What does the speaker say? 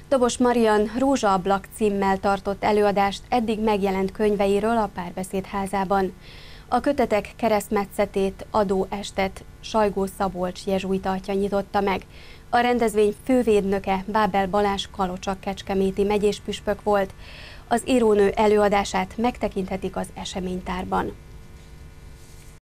Dobos Marian Rózsaablak címmel tartott előadást eddig megjelent könyveiről a Párbeszéd házában. A kötetek keresztmetszetét, adóestet Sajgó Szabolcs jezsuita atya nyitotta meg. A rendezvény fővédnöke Bábel Balázs kalocsak-kecskeméti megyéspüspök volt. Az írónő előadását megtekinthetik az eseménytárban.